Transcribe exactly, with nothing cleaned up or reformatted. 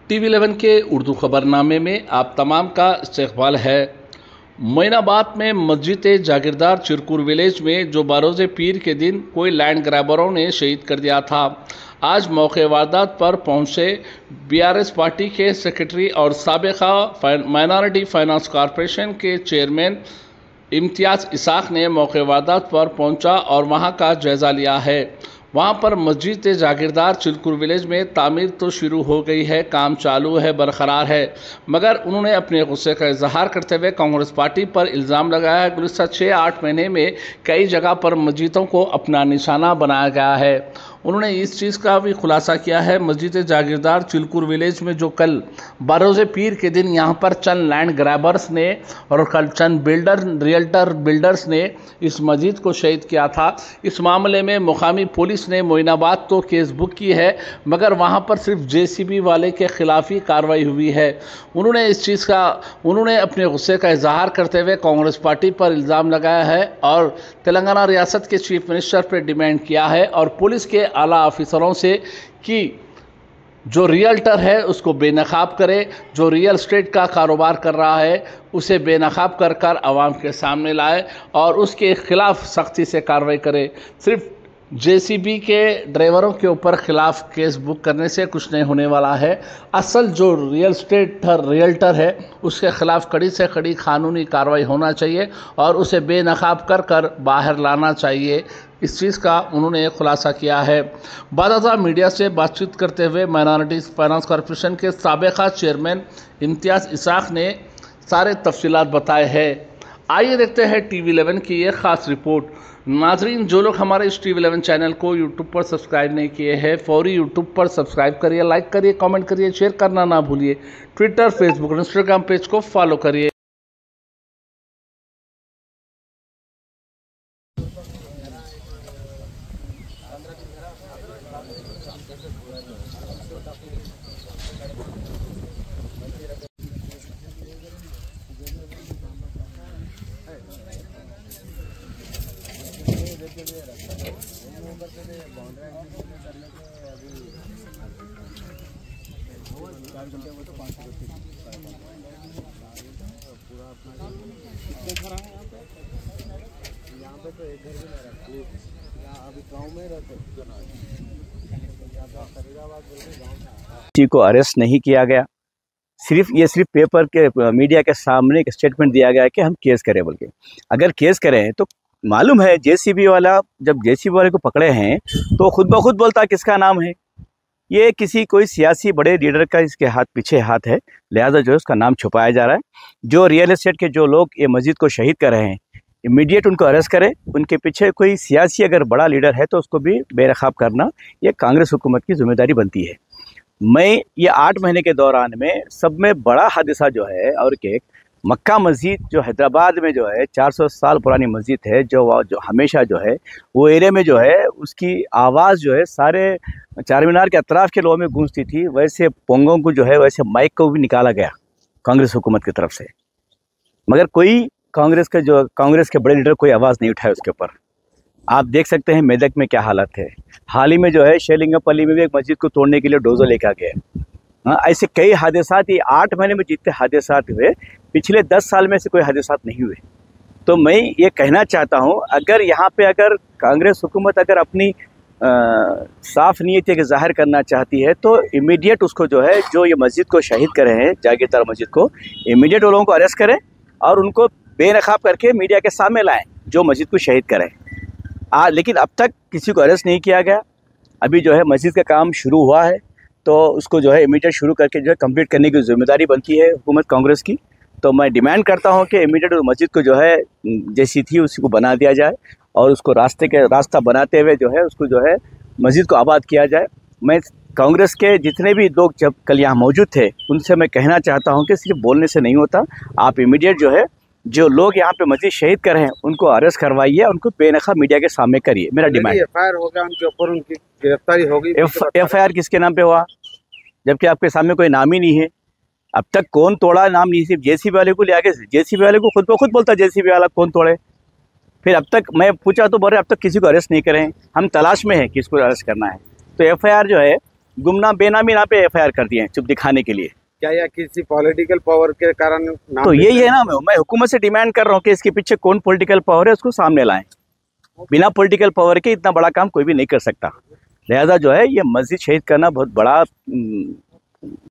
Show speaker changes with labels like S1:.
S1: TV eleven के उर्दू खबरनामे में आप तमाम का इस्तकबाल है। मोइनाबाद में मस्जिद जागीरदार चिरकुर विलेज में जो बरोज़े पीर के दिन कोई लैंड ग्रैबरों ने शहीद कर दिया था, आज मौके वारदात पर पहुंचे बीआरएस पार्टी के सेक्रेटरी और साबिका माइनॉरिटी फाइनेंस कॉरपोरेशन के चेयरमैन इम्तियाज़ इसाक ने मौके वारदात पर पहुंचा और वहां का जायज़ा लिया है। वहां पर मस्जिद जागीरदार चिरकुर विलेज में तामीर तो शुरू हो गई है, काम चालू है, बरकरार है, मगर उन्होंने अपने गुस्से का इजहार करते हुए कांग्रेस पार्टी पर इल्ज़ाम लगाया है। गुज़श्ता छः आठ महीने में कई जगह पर मस्जिदों को अपना निशाना बनाया गया है। उन्होंने इस चीज़ का भी खुलासा किया है, मस्जिद जागीरदार चिरकुर विलेज में जो कल बरोज़े पीर के दिन यहाँ पर चंद लैंड ग्रैबर्स ने और कल चंद बिल्डर रियल्टर बिल्डर्स ने इस मस्जिद को शहीद किया था। इस मामले में मुकामी पुलिस ने मोइनाबाद तो केस बुक की है, मगर वहाँ पर सिर्फ जेसीबी वाले के खिलाफ ही कार्रवाई हुई है। उन्होंने इस चीज़ का उन्होंने अपने गुस्से का इजहार करते हुए कांग्रेस पार्टी पर इल्ज़ाम लगाया है और तेलंगाना रियासत के चीफ मिनिस्टर पर डिमांड किया है और पुलिस के आला ऑफिसरों से कि जो रियल्टर है उसको बेनकाब करे, जो रियल एस्टेट का कारोबार कर रहा है उसे बेनकाब कर कर आवाम के सामने लाए और उसके खिलाफ सख्ती से कार्रवाई करे। सिर्फ जेसीबी के ड्राइवरों के ऊपर खिलाफ केस बुक करने से कुछ नहीं होने वाला है। असल जो रियल एस्टेट रियल्टर है उसके खिलाफ कड़ी से कड़ी कानूनी कार्रवाई होना चाहिए और उसे बेनकाब कर कर बाहर लाना चाहिए। इस चीज़ का उन्होंने खुलासा किया है। बाज़ाता मीडिया से बातचीत करते हुए माइनॉरिटी फाइनेंस कॉरपोरेशन के साबिका चेयरमैन इम्तियाज़ इसाक ने सारे तफसीलात बताए हैं। आइए देखते हैं टीवी इलेवन की ये ख़ास रिपोर्ट। नाजरीन, जो लोग हमारे इस टीवी इलेवन चैनल को यूट्यूब पर सब्सक्राइब नहीं किए हैं, फौरी यूट्यूब पर सब्सक्राइब करिए, लाइक करिए, कमेंट करिए, शेयर करना ना भूलिए। ट्विटर, फेसबुक और इंस्टाग्राम पेज को फॉलो करिए।
S2: यहाँ पे तो एक घर भी नहीं रखती, यहाँ अभी गाँव में रहते किसी को अरेस्ट नहीं किया गया। सिर्फ ये सिर्फ पेपर के मीडिया के सामने एक स्टेटमेंट दिया गया कि हम केस करें बोल के। अगर केस करें तो मालूम है जेसीबी वाला जब जेसीबी वाले को पकड़े हैं तो खुद ब खुद बोलता किसका नाम है। ये किसी कोई सियासी बड़े लीडर का इसके हाथ पीछे हाथ है, लिहाजा जो है उसका नाम छुपाया जा रहा है। जो रियल एस्टेट के जो लोग ये मस्जिद को शहीद कर रहे हैं, इमीडिएट उनको अरेस्ट करें। उनके पीछे कोई सियासी अगर बड़ा लीडर है तो उसको भी बेनकाब करना ये कांग्रेस हुकूमत की जिम्मेदारी बनती है। मैं ये आठ महीने के दौरान में सब में बड़ा हादसा जो है और के मक्का मस्जिद जो हैदराबाद में जो है चार सौ साल पुरानी मस्जिद है, जो जो हमेशा जो है वो एरिया में जो है उसकी आवाज़ जो है सारे चार मीनार के अतराफ़ के लोगों में गूंजती थी। वैसे पोंगों को जो है वैसे माइक को भी निकाला गया कांग्रेस हुकूमत की तरफ से, मगर कोई कांग्रेस के जो कांग्रेस के बड़े लीडर कोई आवाज़ नहीं उठाए उसके ऊपर। आप देख सकते हैं मेदक में क्या हालत है। हाल ही में जो है शेलिंगपल्ली में भी एक मस्जिद को तोड़ने के लिए डोजर लेकर गए। हाँ, ऐसे कई हादसात ये आठ महीने में जितने हादसात हुए पिछले दस साल में से कोई हादसात नहीं हुए। तो मैं ये कहना चाहता हूँ, अगर यहाँ पे अगर कांग्रेस हुकूमत अगर अपनी आ, साफ नीयत के ज़ाहिर करना चाहती है तो इमीडिएट उसको जो है जो ये मस्जिद को शहीद करे हैं जागीरदार मस्जिद को, इमीडिएट वो लोगों को अरेस्ट करें और उनको बेनकाब करके मीडिया के सामने लाएं जो मस्जिद को शहीद करें। आ, लेकिन अब तक किसी को अरेस्ट नहीं किया गया। अभी जो है मस्जिद का काम शुरू हुआ है तो उसको जो है इमीडिएट शुरू करके जो है कंप्लीट करने की जिम्मेदारी बनती है हुकूमत कांग्रेस की। तो मैं डिमांड करता हूं कि इमीडिएट मस्जिद को जो है जैसी थी उसी को बना दिया जाए और उसको रास्ते के रास्ता बनाते हुए जो है उसको जो है मस्जिद को आबाद किया जाए। मैं कांग्रेस के जितने भी लोग जब कल यहाँ मौजूद थे उनसे मैं कहना चाहता हूँ कि सिर्फ बोलने से नहीं होता, आप इमीडिएट जो है जो लोग यहाँ पे मस्जिद शहीद कर रहे हैं उनको अरेस्ट करवाइए, उनको बेनकाब मीडिया के सामने करिए। मेरा डिमांड एफ आई आर हो गया उनके ऊपर, उनकी गिरफ्तारी होगी।
S1: एफ आई आर किसके नाम पे हुआ जबकि आपके सामने कोई नाम ही नहीं है। अब तक कौन तोड़ा नाम नहीं, सिर्फ जेसीबी वाले को ले आके जेसीबी वाले को खुद ब खुद बोलता जेसीबी वाला कौन तोड़े। फिर अब तक मैं पूछा तो बोल रहे अब तक किसी को अरेस्ट नहीं करें, हम तलाश में हैं किसको अरेस्ट करना है। तो एफ आई आर जो है
S2: गुमनाम बेनामी नाम पे एफ आई आर कर दिए हैं चुप दिखाने के लिए।
S3: क्या यह किसी पॉलिटिकल पावर के कारण नाम
S2: तो यही है ना, मैं हुकूमत से डिमांड कर रहा हूँ कि इसके पीछे कौन पॉलिटिकल पावर है उसको सामने लाएं। बिना पॉलिटिकल पावर के इतना बड़ा काम कोई भी नहीं कर सकता। लिहाजा जो है ये मस्जिद शहीद करना बहुत बड़ा